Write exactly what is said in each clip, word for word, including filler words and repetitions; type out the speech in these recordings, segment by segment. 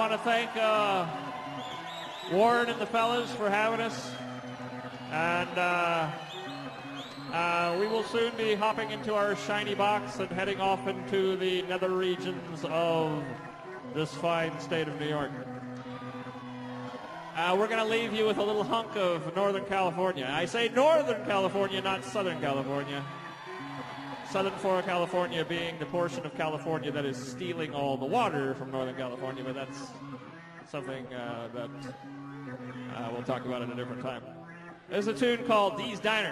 want to thank uh, Warren and the fellas for having us. And uh, uh, we will soon be hopping into our shiny box and heading off into the nether regions of this fine state of New York. Uh, we're going to leave you with a little hunk of Northern California. I say Northern California, not Southern California. Southern Florida, California being the portion of California that is stealing all the water from Northern California, but that's something uh, that uh, we'll talk about at a different time. There's a tune called Dee's Diner.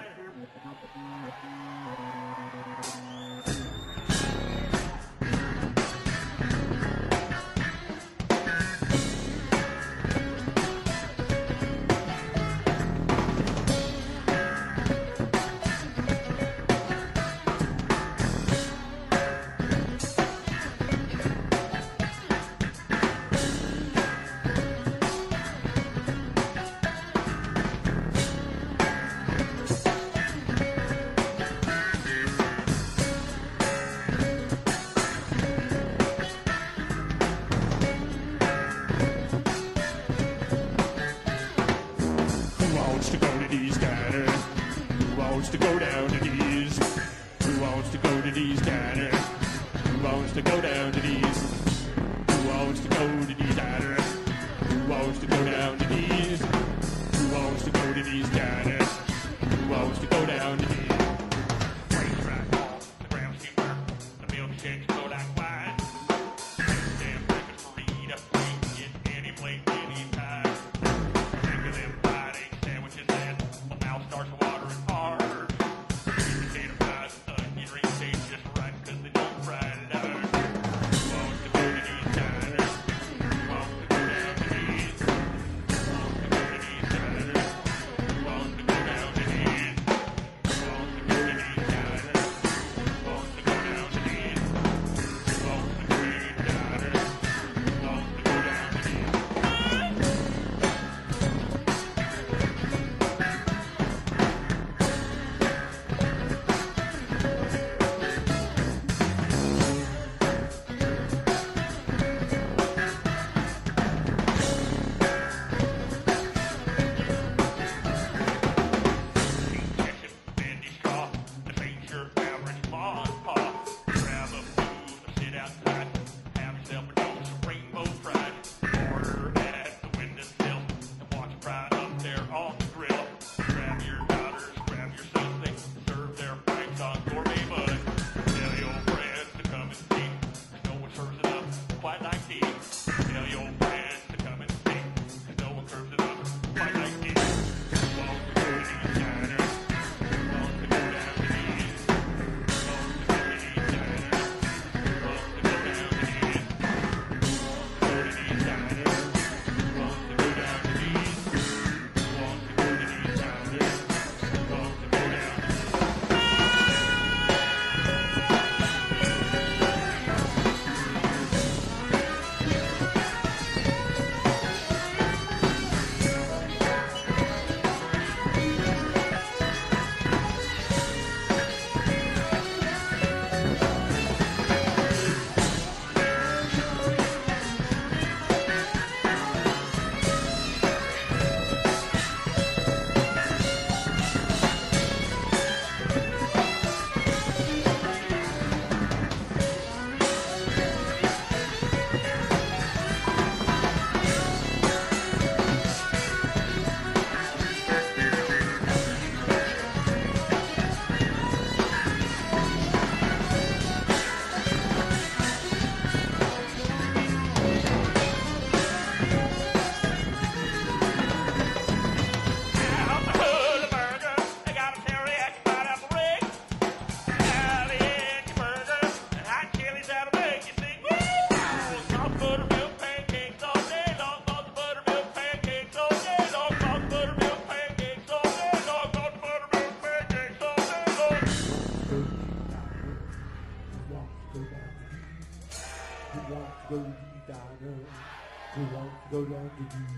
go to the diner. We want to go down to D.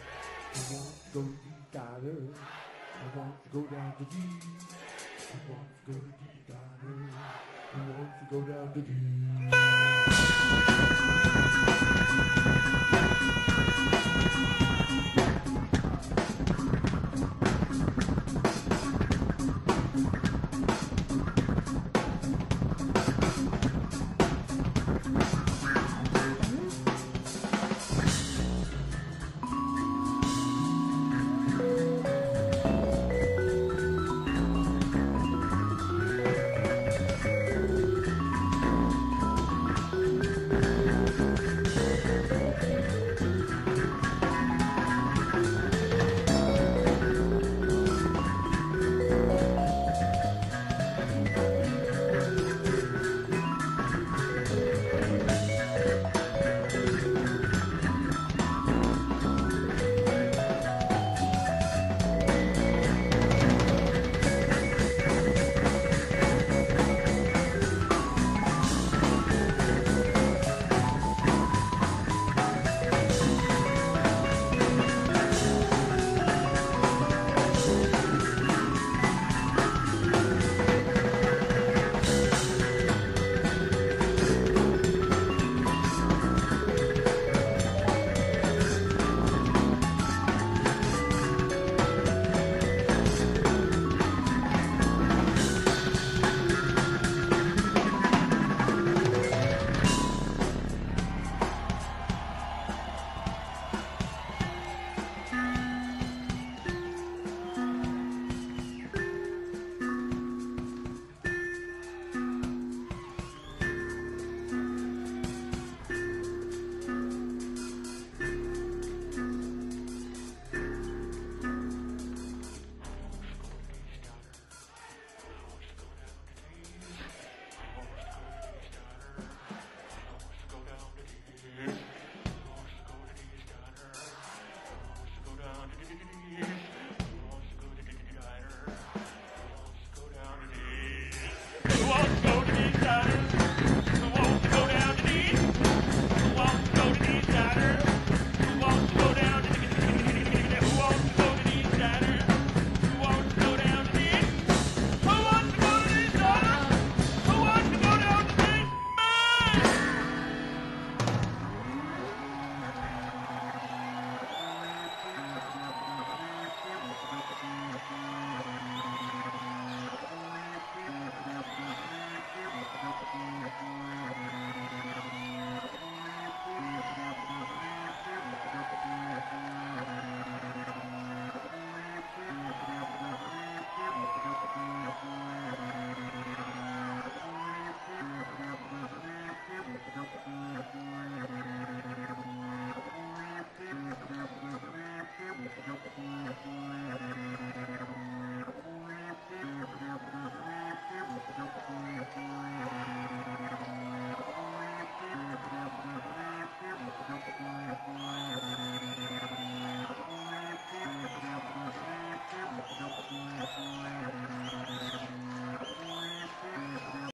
We want to go to the diner. We want to go down to D. We want to go to the diner. We want to go down to D.